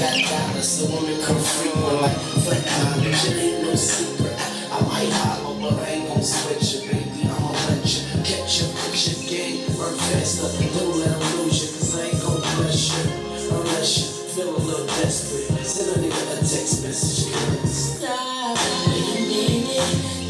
got dollars, so women come frequent like flat college. It ain't no secret. I might holler, but I ain't gon' sweat you, baby. I'ma let you catch your picture game, work faster. Don't let them lose you, cause I ain't gon' bless you unless you feel a little desperate. Send a nigga a text message. Stop, you need it.